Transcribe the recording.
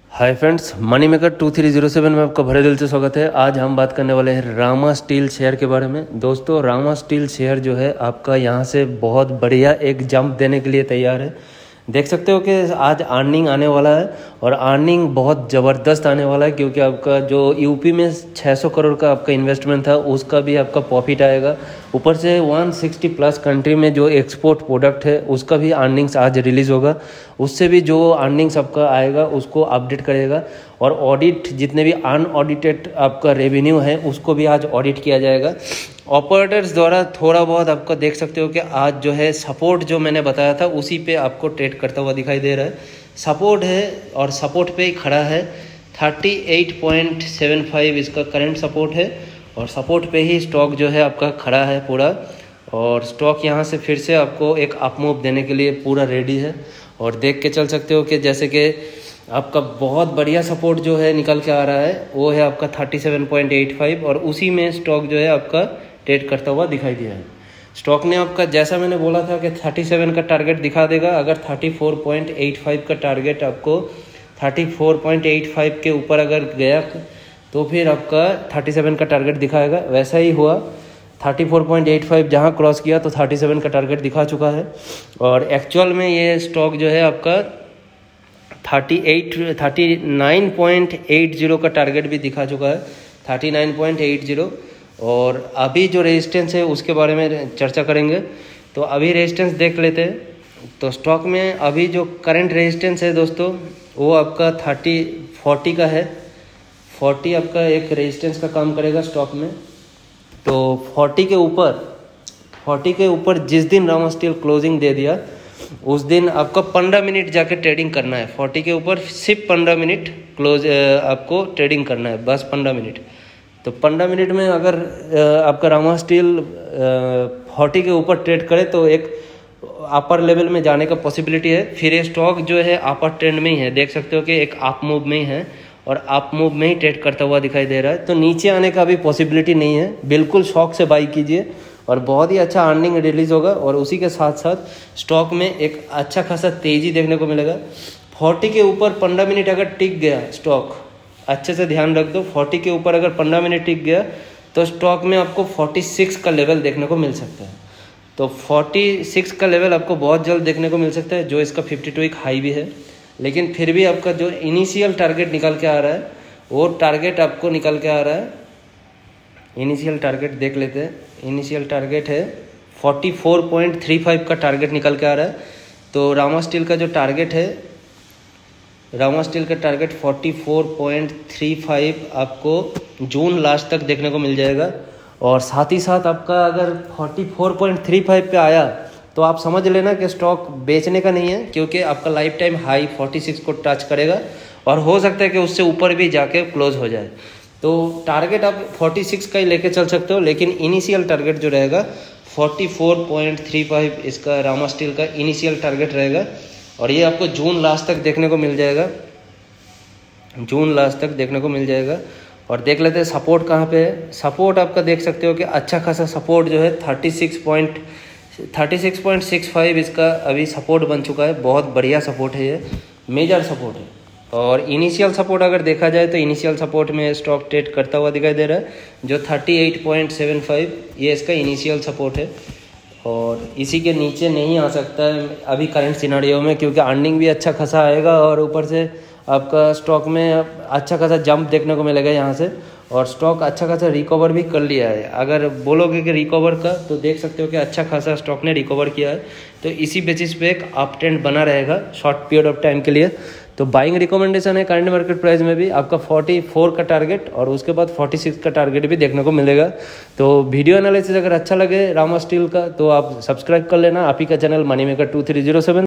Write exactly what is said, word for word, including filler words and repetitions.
हाय friends, money maker two three zero seven में आपका भरे दिल से स्वागत है। आज हम बात करने वाले हैं रामा स्टील शेयर के बारे में। दोस्तों, रामा स्टील शेयर जो है आपका यहाँ से बहुत बढ़िया एक जंप देने के लिए तैयार है। देख सकते हो कि आज अर्निंग आने वाला है और अर्निंग बहुत ज़बरदस्त आने वाला है, क्योंकि आपका जो यूपी में छह सौ करोड़ का आपका इन्वेस्टमेंट था उसका भी आपका प्रॉफिट आएगा। ऊपर से एक सौ साठ प्लस कंट्री में जो एक्सपोर्ट प्रोडक्ट है उसका भी अर्निंग्स आज रिलीज़ होगा। उससे भी जो अर्निंग्स आपका आएगा उसको अपडेट करेगा। और ऑडिट, जितने भी अनऑडिटेड आपका रेवेन्यू है उसको भी आज ऑडिट किया जाएगा ऑपरेटर्स द्वारा। थोड़ा बहुत आपको देख सकते हो कि आज जो है सपोर्ट जो मैंने बताया था उसी पे आपको ट्रेड करता हुआ दिखाई दे रहा है। सपोर्ट है और सपोर्ट पे ही खड़ा है। अड़तीस पॉइंट सात पाँच इसका करंट सपोर्ट है और सपोर्ट पे ही स्टॉक जो है आपका खड़ा है पूरा। और स्टॉक यहाँ से फिर से आपको एक अप मूव देने के लिए पूरा रेडी है। और देख के चल सकते हो कि जैसे कि आपका बहुत बढ़िया सपोर्ट जो है निकल के आ रहा है वो है आपका सैंतीस पॉइंट आठ पाँच और उसी में स्टॉक जो है आपका ट्रेड करता हुआ दिखाई दिया है। स्टॉक ने आपका, जैसा मैंने बोला था कि सैंतीस का टारगेट दिखा देगा। अगर चौंतीस पॉइंट आठ पाँच का टारगेट आपको चौंतीस पॉइंट आठ पाँच के ऊपर अगर गया तो फिर आपका सैंतीस का टारगेट दिखाएगा। वैसा ही हुआ, चौंतीस पॉइंट आठ पाँच जहाँ क्रॉस किया तो सैंतीस का टारगेट दिखा चुका है। और एक्चुअल में ये स्टॉक जो है आपका अड़तीस उनतालीस पॉइंट आठ का टारगेट भी दिखा चुका है, उनतालीस पॉइंट आठ। और अभी जो रेजिस्टेंस है उसके बारे में चर्चा करेंगे। तो अभी रेजिस्टेंस देख लेते हैं। तो स्टॉक में अभी जो करंट रेजिस्टेंस है दोस्तों वो आपका तीस चालीस का है। चालीस आपका एक रेजिस्टेंस का काम करेगा स्टॉक में। तो चालीस के ऊपर चालीस के ऊपर जिस दिन रामा स्टील क्लोजिंग दे दिया उस दिन आपको पंद्रह मिनट जाके ट्रेडिंग करना है। चालीस के ऊपर सिर्फ पंद्रह मिनट क्लोज आपको ट्रेडिंग करना है, बस पंद्रह मिनट। तो पंद्रह मिनट में अगर आपका रामा स्टील चालीस के ऊपर ट्रेड करे तो एक अपर लेवल में जाने का पॉसिबिलिटी है। फिर ये स्टॉक जो है अपर ट्रेंड में ही है, देख सकते हो कि एक अप मूव में ही है और अप मूव में ही ट्रेड करता हुआ दिखाई दे रहा है। तो नीचे आने का भी पॉसिबिलिटी नहीं है। बिल्कुल शौक से बाई कीजिए और बहुत ही अच्छा अर्निंग रिलीज होगा। और उसी के साथ साथ स्टॉक में एक अच्छा खासा तेज़ी देखने को मिलेगा। चालीस के ऊपर पंद्रह मिनट अगर टिक गया स्टॉक, अच्छे से ध्यान रख दो, चालीस के ऊपर अगर पंद्रह मिनट टिक गया तो स्टॉक में आपको छियालीस का लेवल देखने को मिल सकता है। तो छियालीस का लेवल आपको बहुत जल्द देखने को मिल सकता है, जो इसका बावन वीक हाई भी है। लेकिन फिर भी आपका जो इनिशियल टारगेट निकल के आ रहा है वो टारगेट आपको निकल के आ रहा है। इनिशियल टारगेट देख लेते हैं। इनिशियल टारगेट है चौवालीस पॉइंट तीन पाँच का टारगेट निकल के आ रहा है। तो रामा स्टील का जो टारगेट है, रामा स्टील का टारगेट चौवालीस पॉइंट तीन पाँच आपको जून लास्ट तक देखने को मिल जाएगा। और साथ ही साथ आपका अगर चौवालीस पॉइंट तीन पाँच पे आया तो आप समझ लेना कि स्टॉक बेचने का नहीं है, क्योंकि आपका लाइफ टाइम हाई छियालीस को टच करेगा और हो सकता है कि उससे ऊपर भी जाके क्लोज हो जाए। तो टारगेट आप छियालीस का ही लेके चल सकते हो, लेकिन इनिशियल टारगेट जो रहेगा चौवालीस पॉइंट तीन पाँच इसका रामा स्टील का इनिशियल टारगेट रहेगा। और ये आपको जून लास्ट तक देखने को मिल जाएगा, जून लास्ट तक देखने को मिल जाएगा। और देख लेते हैं सपोर्ट कहाँ पे है। सपोर्ट आपका देख सकते हो कि अच्छा खासा सपोर्ट जो है छत्तीस पॉइंट छत्तीस पॉइंट छह पाँच इसका अभी सपोर्ट बन चुका है। बहुत बढ़िया सपोर्ट है, ये मेजर सपोर्ट है। और इनिशियल सपोर्ट अगर देखा जाए तो इनिशियल सपोर्ट में स्टॉक ट्रेड करता हुआ दिखाई दे रहा है, जो अड़तीस पॉइंट सात पाँच ये इसका इनिशियल सपोर्ट है। और इसी के नीचे नहीं आ सकता है अभी करंट सिनेरियो में, क्योंकि अर्निंग भी अच्छा खासा आएगा और ऊपर से आपका स्टॉक में अच्छा खासा जंप देखने को मिलेगा यहाँ से। और स्टॉक अच्छा खासा रिकवर भी कर लिया है। अगर बोलोगे कि रिकवर का, तो देख सकते हो कि अच्छा खासा स्टॉक ने रिकवर किया है। तो इसी बेसिस पे एक अप ट्रेंड बना रहेगा शॉर्ट पीरियड ऑफ टाइम के लिए। तो बाइंग रिकमेंडेशन है करंट मार्केट प्राइस में भी आपका चौवालीस का टारगेट और उसके बाद छियालीस का टारगेट भी देखने को मिलेगा। तो वीडियो एनालिसिस अगर अच्छा लगे रामा स्टील का तो आप सब्सक्राइब कर लेना। आप ही का channel money maker two three zero seven.